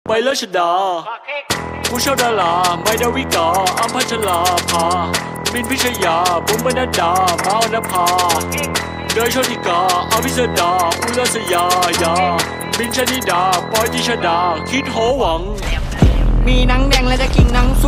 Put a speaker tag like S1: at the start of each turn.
S1: ไปแล้วชดาผู้ชอบดาราไม่ดาวิกาอัมพัชราภาบินพิชยาบุ๋มบรรดามาอนภาเดยโชติกาอภิสดาอุลสยายาบินชนิดาปอยติชดาคิดโหวัง
S2: มีหนังแดงและจะกินหนังส